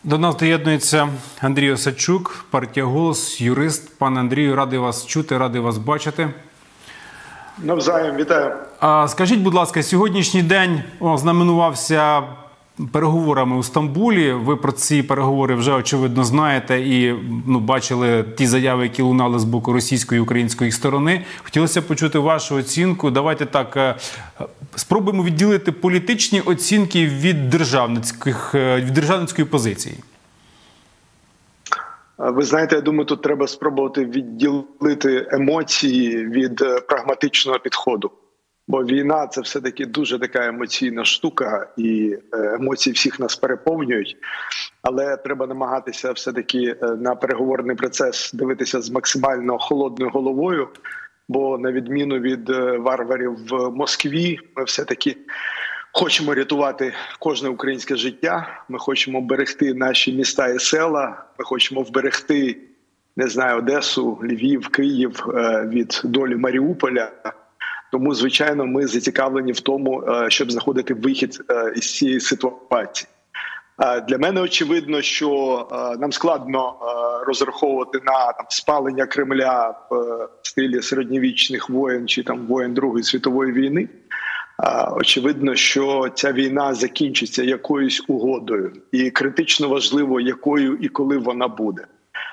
До нас доєднується Андрій Осадчук, партія «Голос», юрист. Пане Андрію, радий вас чути, радий вас бачити. Навзаєм, вітаю. Скажіть, будь ласка, сьогоднішній день знаменувався переговорами у Стамбулі. Ви про ці переговори вже, очевидно, знаєте і бачили ті заяви, які лунали з боку російської і української сторони. Хотілося б почути вашу оцінку. Давайте так, спробуємо відділити політичні оцінки від державницької позиції. Ви знаєте, я думаю, тут треба спробувати відділити емоції від прагматичного підходу. Бо війна – це все-таки дуже така емоційна штука, і емоції всіх нас переповнюють. Але треба намагатися все-таки на переговорний процес дивитися з максимально холодною головою. Бо на відміну від варварів в Москві, ми все-таки хочемо рятувати кожне українське життя. Ми хочемо берегти наші міста і села. Ми хочемо вберегти, Одесу, Львів, Київ від долі Маріуполя. Тому, звичайно, ми зацікавлені в тому, щоб знаходити вихід із цієї ситуації. Для мене очевидно, що нам складно розраховувати на спалення Кремля в стилі середньовічних воєн чи воєн Другої світової війни. Очевидно, що ця війна закінчиться якоюсь угодою. І критично важливо, якою і коли вона буде.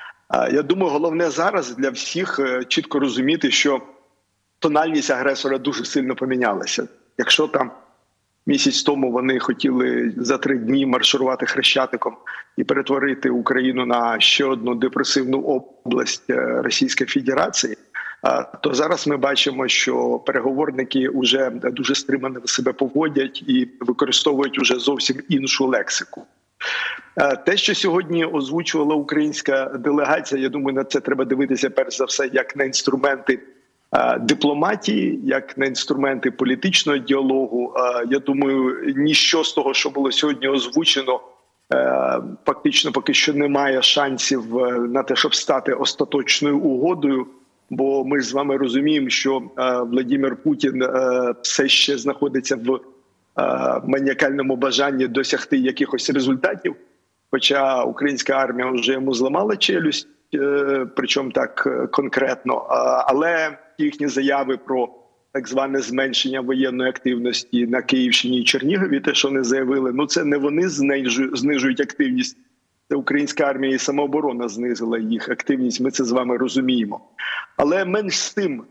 Я думаю, головне зараз для всіх чітко розуміти, що тональність агресора дуже сильно помінялася. Якщо місяць тому вони хотіли за 3 дні марширувати Хрещатиком і перетворити Україну на ще одну депресивну область Російської Федерації, то зараз ми бачимо, що переговорники вже дуже стримано себе поводять і використовують уже зовсім іншу лексику. Те, що сьогодні озвучувала українська делегація, я думаю, на це треба дивитися перш за все як на інструменти дипломатії, як на інструменти політичного діалогу. Я думаю, ніщо з того, що було сьогодні озвучено, фактично поки що немає шансів на те, щоб стати остаточною угодою, бо ми ж з вами розуміємо, що Владимир Путін все ще знаходиться в маніакальному бажанні досягти якихось результатів, хоча українська армія вже йому зламала челюсть, причому так конкретно, але їхні заяви про так зване зменшення воєнної активності на Київщині і Чернігові, те, що вони заявили, це не вони знижують активність, це українська армія і самооборона знизила їх активність, ми це з вами розуміємо. Але менш з тим,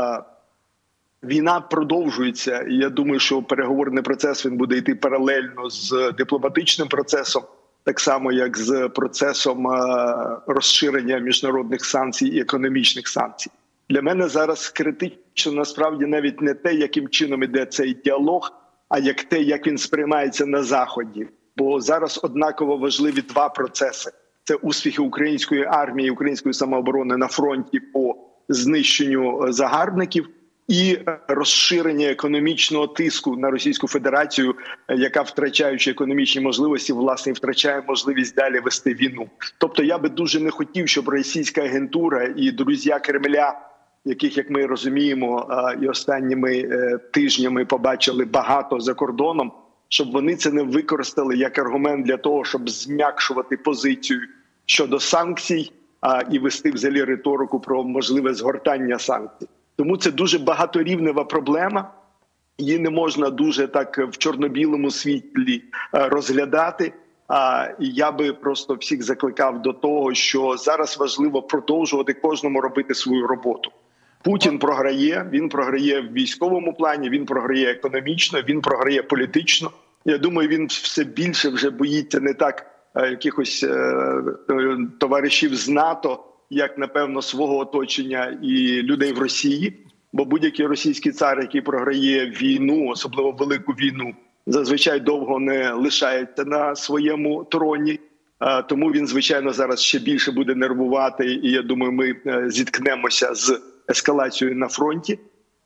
війна продовжується, і я думаю, що переговорний процес він буде йти паралельно з дипломатичним процесом, так само, як з процесом розширення міжнародних санкцій і економічних санкцій. Для мене зараз критично насправді навіть не те, яким чином іде цей діалог, а як те, як він сприймається на Заході. Бо зараз однаково важливі 2 процеси. Це успіхи української армії, української самооборони на фронті по знищенню загарбників і розширення економічного тиску на Російську Федерацію, яка, втрачаючи економічні можливості, власне, втрачає можливість далі вести війну. Тобто я би дуже не хотів, щоб російська агентура і друзі Кремля, яких, як ми розуміємо, і останніми тижнями побачили багато за кордоном, щоб вони це не використали як аргумент для того, щоб зм'якшувати позицію щодо санкцій і вести взагалі риторику про можливе згортання санкцій. Тому це дуже багаторівнева проблема, її не можна дуже так в чорно-білому світлі розглядати. І я би просто всіх закликав до того, що зараз важливо продовжувати кожному робити свою роботу. Путін програє, він програє в військовому плані, він програє економічно, він програє політично. Я думаю, він все більше вже боїться не так якихось товаришів з НАТО, як, напевно, свого оточення і людей в Росії. Бо будь-який російський цар, який програє війну, особливо велику війну, зазвичай довго не лишається на своєму троні. Тому він, звичайно, зараз ще більше буде нервувати. І я думаю, ми зіткнемося з ескалацією на фронті.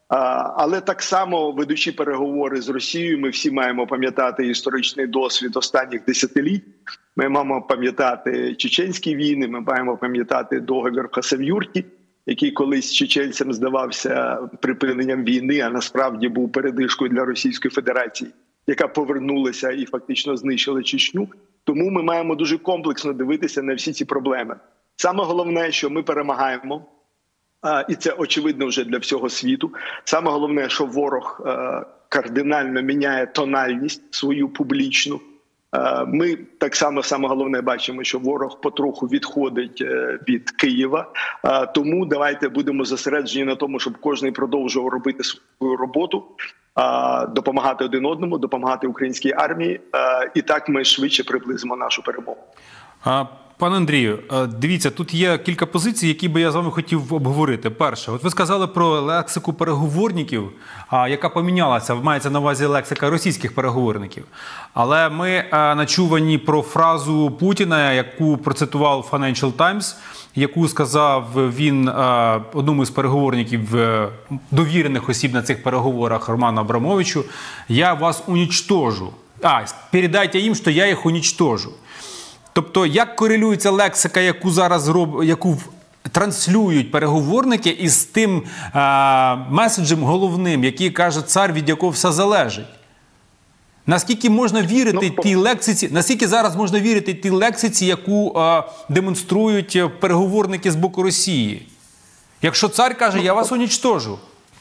Але так само, ведучи переговори з Росією, ми всі маємо пам'ятати історичний досвід останніх десятиліть. Ми маємо пам'ятати чеченські війни, ми маємо пам'ятати договір в Хасавюрті, який колись чеченцям здавався припиненням війни, а насправді був передишкою для Російської Федерації, яка повернулася і фактично знищила Чечню. Тому ми маємо дуже комплексно дивитися на всі ці проблеми. Саме головне, що ми перемагаємо, і це очевидно вже для всього світу. Саме головне, що ворог кардинально міняє тональність свою публічну. Ми так само, саме головне, бачимо, що ворог потроху відходить від Києва. Тому давайте будемо зосереджені на тому, щоб кожен продовжував робити свою роботу, допомагати один одному, допомагати українській армії. І так ми швидше приблизимо нашу перемогу. Пане Андрію, дивіться, тут є кілька позицій, які би я з вами хотів обговорити. Перше, от ви сказали про лексику переговорників, яка помінялася, мається на увазі лексика російських переговорників. Але ми начувані про фразу Путіна, яку процитував Financial Times, яку сказав він одному з переговорників, довірених осіб на цих переговорах, Роману Абрамовичу: «Я вас уничтожу. Передайте їм, що я їх уничтожу». Тобто, як корелюється лексика, яку транслюють переговорники, із тим меседжем головним, який каже цар, від якого все залежить? Наскільки можна вірити тій лексиці, наскільки зараз можна вірити тій лексиці, яку демонструють переговорники з боку Росії? Якщо цар каже: «Я вас уничтожу».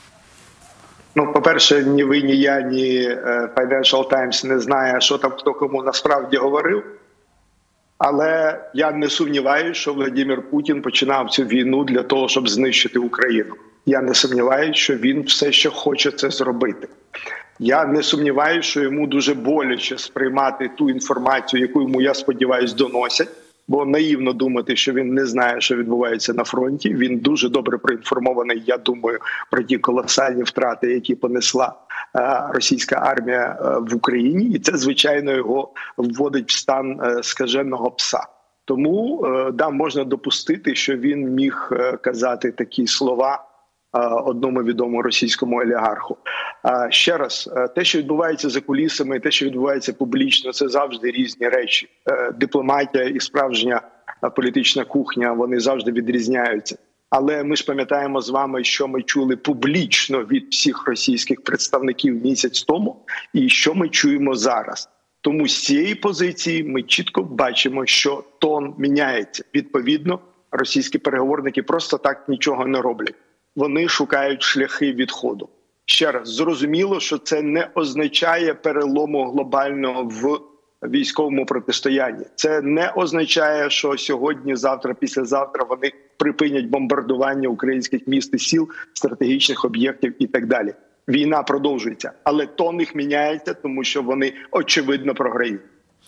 По-перше, ні ви, ні я, ні Financial Times не знає, що там хто кому насправді говорив. Але я не сумніваюся, що Владимир Путін починав цю війну для того, щоб знищити Україну. Я не сумніваюся, що він все ще хоче це зробити. Я не сумніваюся, що йому дуже боляче сприймати ту інформацію, яку йому, я сподіваюся, доносять. Бо наївно думати, що він не знає, що відбувається на фронті. Він дуже добре проінформований, я думаю, про ті колосальні втрати, які понесла російська армія в Україні. І це, звичайно, його вводить в стан скаженого пса. Тому, можна допустити, що він міг казати такі слова одному відомому російському олігарху. Ще раз, те, що відбувається за кулісами, те, що відбувається публічно, це завжди різні речі. Дипломатія і справжня політична кухня, вони завжди відрізняються. Але ми ж пам'ятаємо з вами, що ми чули публічно від всіх російських представників місяць тому, і що ми чуємо зараз. Тому з цієї позиції ми чітко бачимо, що тон міняється. Відповідно, російські переговорники просто так нічого не роблять. Вони шукають шляхи відходу. Ще раз, зрозуміло, що це не означає перелому глобального в військовому протистоянні. Це не означає, що сьогодні, завтра, післязавтра вони припинять бомбардування українських міст і сіл, стратегічних об'єктів і так далі. Війна продовжується, але тон їх міняється, тому що вони очевидно програють.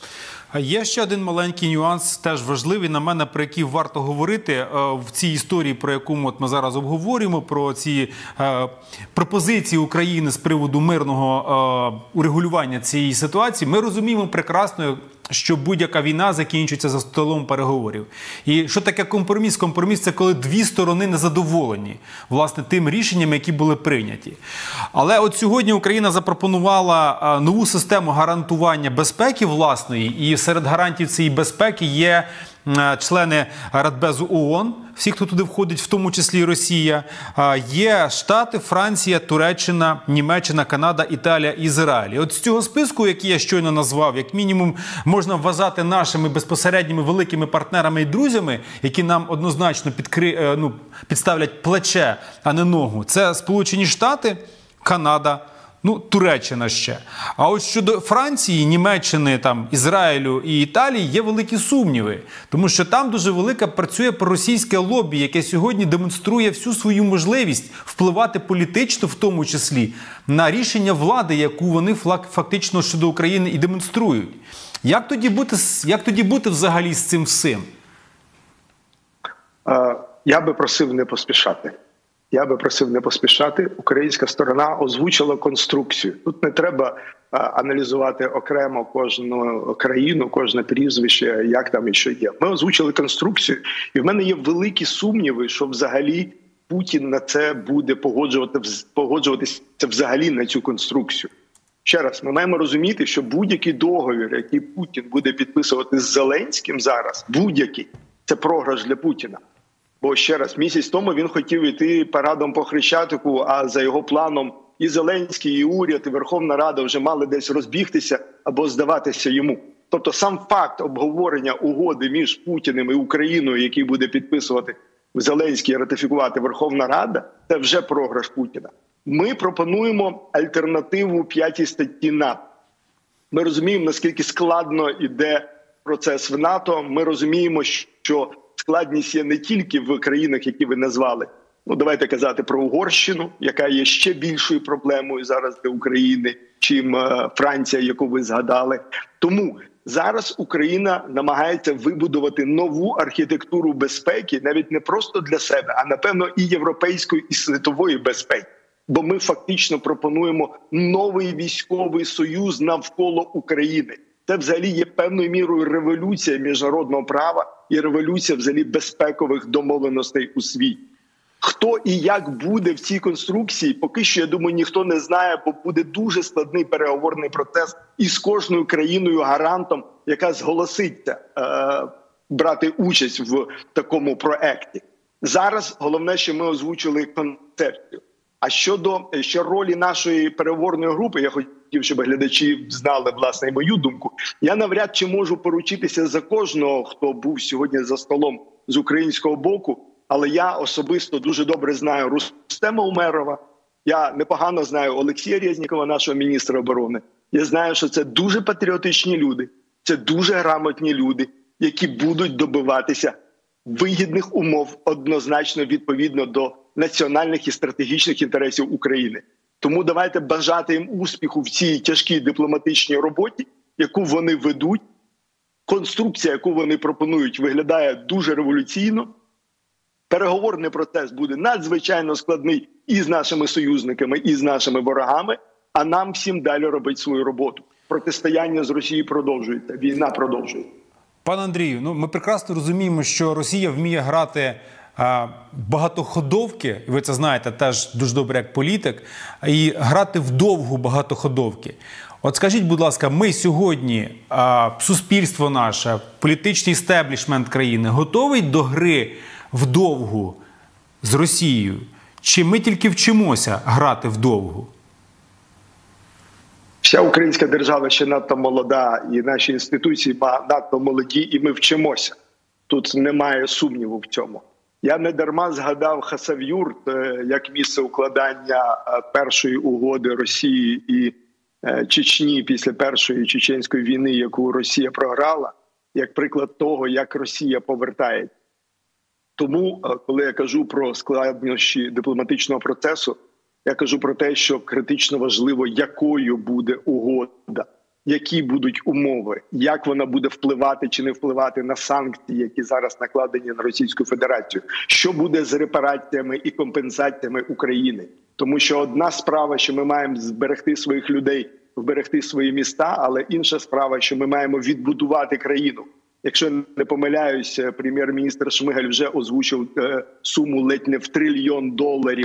Є ще один маленький нюанс, теж важливий, на мене, про який варто говорити в цій історії, про яку ми зараз обговорюємо, про ці пропозиції України з приводу мирного урегулювання цієї ситуації. Ми розуміємо прекрасно, що будь-яка війна закінчується за столом переговорів. І що таке компроміс? Компроміс – це коли дві сторони незадоволені, власне, тим рішенням, які були прийняті. Але от сьогодні Україна запропонувала нову систему гарантування безпеки власної, і серед гарантів цієї безпеки є члени Радбезу ООН, всі, хто туди входить, в тому числі і Росія, є Штати, Франція, Туреччина, Німеччина, Канада, Італія, Ізраїль. І от з цього списку, який я щойно назвав, як мінімум можна вважати нашими безпосередніми великими партнерами і друзями, які нам однозначно підставлять плече, а не ногу. Це Сполучені Штати, Канада, Туреччина ще. А от щодо Франції, Німеччини, Ізраїлю і Італії є великі сумніви. Тому що там дуже велике працює проросійське лобі, яке сьогодні демонструє всю свою можливість впливати політично, в тому числі, на рішення влади, яку вони фактично щодо України і демонструють. Як тоді бути взагалі з цим всім? Я би просив не поспішати. Українська сторона озвучила конструкцію. Тут не треба аналізувати окремо кожну країну, кожне прізвище, як там і що є. Ми озвучили конструкцію, і в мене є великі сумніви, що взагалі Путін на це буде погоджуватися взагалі на цю конструкцію. Ще раз, ми маємо розуміти, що будь-який договір, який Путін буде підписувати з Зеленським зараз, будь-який, це програш для Путіна. Бо, ще раз, місяць тому він хотів йти парадом по Хрещатику, а за його планом і Зеленський, і уряд, і Верховна Рада вже мали десь розбігтися або здаватися йому. Тобто сам факт обговорення угоди між Путіним і Україною, який буде підписувати Зеленський і ратифікувати Верховна Рада, це вже програш Путіна. Ми пропонуємо альтернативу 5-й статті НАТО. Ми розуміємо, наскільки складно йде процес в НАТО. Ми розуміємо, що складність є не тільки в країнах, які ви назвали. Ну, давайте казати про Угорщину, яка є ще більшою проблемою зараз для України, чим Франція, яку ви згадали. Тому зараз Україна намагається вибудувати нову архітектуру безпеки, навіть не просто для себе, а, напевно, і європейської, і світової безпеки. Бо ми фактично пропонуємо новий військовий союз навколо України. Це взагалі є певною мірою революція міжнародного права і революція взагалі безпекових домовленостей у світі. Хто і як буде в цій конструкції, поки що, я думаю, ніхто не знає, бо буде дуже складний переговорний процес із кожною країною-гарантом, яка зголоситься брати участь в такому проекті. Зараз головне, що ми озвучили концепцію. А щодо ролі нашої переговорної групи, я хотів, щоб глядачі знали, власне, і мою думку, я навряд чи можу поручитися за кожного, хто був сьогодні за столом з українського боку, але я особисто дуже добре знаю Рустема Умерова, я непогано знаю Олексія Резнікова, нашого міністра оборони. Я знаю, що це дуже патріотичні люди, це дуже грамотні люди, які будуть добиватися вигідних умов однозначно відповідно до національних і стратегічних інтересів України. Тому давайте бажати їм успіху в цій тяжкій дипломатичній роботі, яку вони ведуть. Конструкція, яку вони пропонують, виглядає дуже революційно. Переговорний процес буде надзвичайно складний і з нашими союзниками, і з нашими ворогами, а нам всім далі робити свою роботу. Протистояння з Росією продовжується, війна продовжується. Пане Андрію, ми прекрасно розуміємо, що Росія вміє грати багатоходовки, і ви це знаєте теж дуже добре як політик, і грати в довгу багатоходовки. От скажіть, будь ласка, ми сьогодні, суспільство наше, політичний істеблішмент країни, готовий до гри вдовгу з Росією? Чи ми тільки вчимося грати вдовгу? Вся українська держава ще надто молода, і наші інституції надто молоді, і ми вчимося. Тут немає сумніву в цьому. Я не дарма згадав Хасавюрт як місце укладання першої угоди Росії і Чечні після Першої чеченської війни, яку Росія програла, як приклад того, як Росія повертає. Тому, коли я кажу про складнощі дипломатичного процесу, я кажу про те, що критично важливо, якою буде угода, які будуть умови, як вона буде впливати чи не впливати на санкції, які зараз накладені на Російську Федерацію, що буде з репараціями і компенсаціями України. Тому що одна справа, що ми маємо зберегти своїх людей, вберегти свої міста, але інша справа, що ми маємо відбудувати країну. Якщо не помиляюсь, прем'єр-міністр Шмигаль вже озвучив суму ледь не в $1 трильйон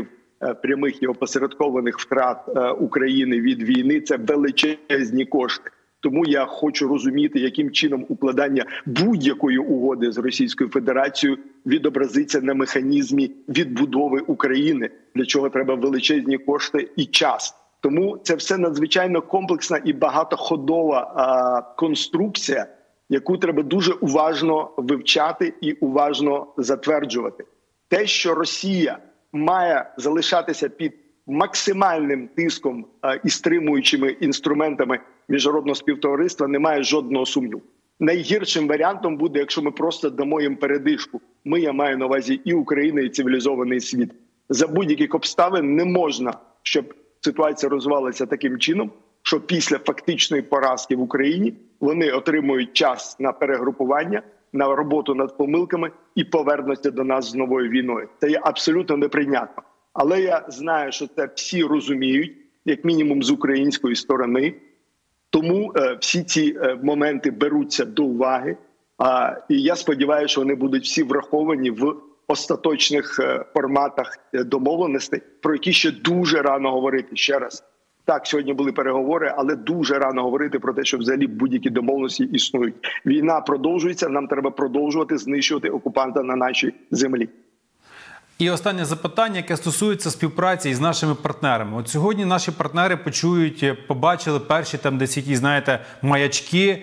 прямих і опосередкованих втрат України від війни. Це величезні кошти. Тому я хочу розуміти, яким чином укладання будь-якої угоди з Російською Федерацією відобразиться на механізмі відбудови України, для чого треба величезні кошти і час. Тому це все надзвичайно комплексна і багатоходова конструкція, яку треба дуже уважно вивчати і уважно затверджувати. Те, що Росія має залишатися під максимальним тиском і стримуючими інструментами міжнародного співтовариства, немає жодного сумніву. Найгіршим варіантом буде, якщо ми просто дамо їм передишку. Я маю на увазі і Україна, і цивілізований світ. За будь-яких обставин не можна, щоб ситуація розвивалася таким чином, що після фактичної поразки в Україні вони отримують час на перегрупування, на роботу над помилками і повернуться до нас з новою війною. Це є абсолютно неприйнятно. Але я знаю, що це всі розуміють, як мінімум з української сторони. Тому всі ці моменти беруться до уваги. І я сподіваюся, що вони будуть всі враховані в остаточних форматах домовленостей, про які ще дуже рано говорити. Ще раз. Так, сьогодні були переговори, але дуже рано говорити про те, що взагалі будь-які домовленості існують. Війна продовжується, нам треба продовжувати знищувати окупанта на нашій землі. І останнє запитання, яке стосується співпраці із нашими партнерами. От сьогодні наші партнери почують, побачили перші там десь якісь, знаєте, маячки,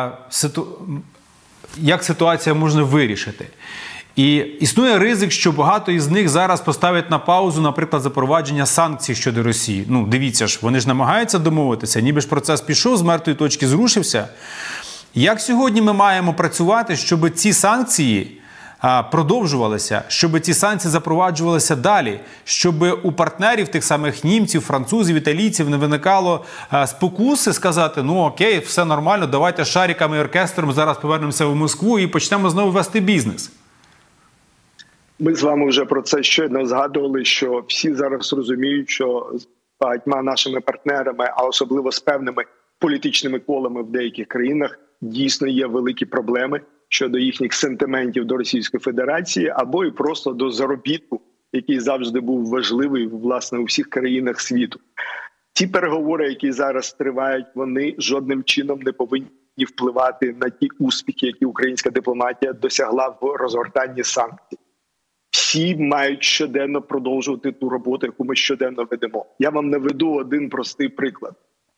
як ситуація можна вирішити. І існує ризик, що багато із них зараз поставлять на паузу, наприклад, запровадження санкцій щодо Росії. Ну, дивіться ж, вони ж намагаються домовитися, ніби ж процес пішов, з мертвої точки зрушився. Як сьогодні ми маємо працювати, щоб ці санкції продовжувалися, щоб ці санкції запроваджувалися далі, щоб у партнерів, тих самих німців, французів, італійців не виникало спокуси сказати, ну окей, все нормально, давайте шариками і оркестром зараз повернемося в Москву і почнемо знову вести бізнес? Ми з вами вже про це щойно згадували, що всі зараз розуміють, що з багатьма нашими партнерами, а особливо з певними політичними колами в деяких країнах, дійсно є великі проблеми щодо їхніх сентиментів до Російської Федерації або і просто до заробітку, який завжди був важливий, власне, у всіх країнах світу. Ті переговори, які зараз тривають, вони жодним чином не повинні впливати на ті успіхи, які українська дипломатія досягла в розгортанні санкцій. Всі мають щоденно продовжувати ту роботу, яку ми щоденно ведемо. Я вам наведу один простий приклад.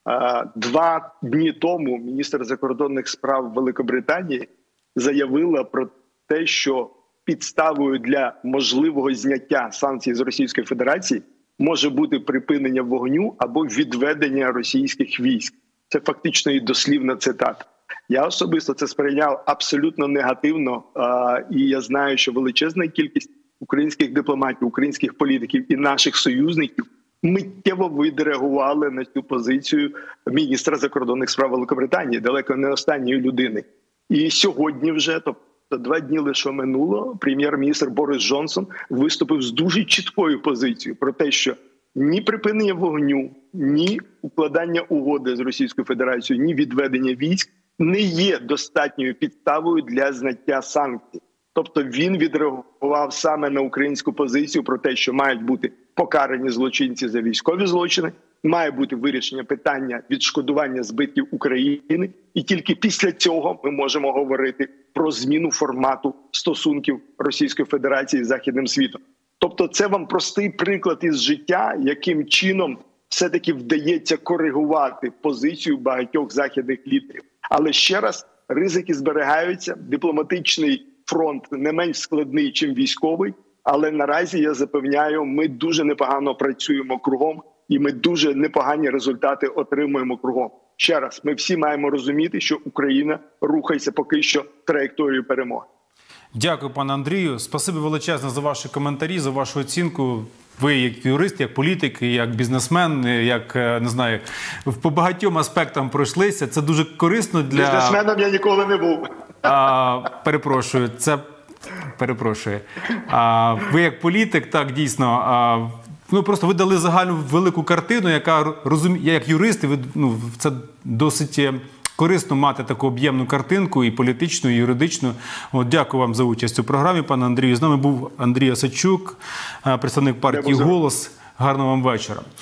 2 дні тому міністр закордонних справ Великобританії заявила про те, що підставою для можливого зняття санкцій з Російської Федерації може бути припинення вогню або відведення російських військ. Це фактично і дослівна цитата. Я особисто це сприйняв абсолютно негативно, і я знаю, що величезна кількість українських дипломатів, українських політиків і наших союзників миттєво відреагували на цю позицію міністра закордонних справ Великобританії, далеко не останньої людини. І сьогодні вже, тобто 2 дні лише минуло, прем'єр-міністр Борис Джонсон виступив з дуже чіткою позицією про те, що ні припинення вогню, ні укладання угоди з Російською Федерацією, ні відведення військ не є достатньою підставою для зняття санкцій. Тобто він відреагував саме на українську позицію про те, що мають бути покарані злочинці за військові злочини, має бути вирішення питання відшкодування збитків України, і тільки після цього ми можемо говорити про зміну формату стосунків Російської Федерації з Західним світом. Тобто це вам простий приклад із життя, яким чином все-таки вдається коригувати позицію багатьох західних лідерів. Але ще раз, ризики зберігаються, дипломатичний фронт не менш складний, чим військовий, але наразі, я запевняю, ми дуже непогано працюємо кругом, і ми дуже непогані результати отримуємо кругом. Ще раз, ми всі маємо розуміти, що Україна рухається поки що траєкторією перемоги. Дякую, пане Андрію. Спасибі величезне за ваші коментарі, за вашу оцінку. Ви як юрист, як політик, як бізнесмен, як, не знаю, по багатьом аспектам пройшлися. Це дуже корисно для... Бізнесменом я ніколи не був. Перепрошую. Ви як політик, так, дійсно, просто ви дали загальну велику картину, яка, я як юрист, це досить корисно мати таку об'ємну картинку і політичну, і юридичну. Дякую вам за участь у програмі, пане Андрію. З нами був Андрій Осадчук, представник партії «Голос». Гарного вам вечора.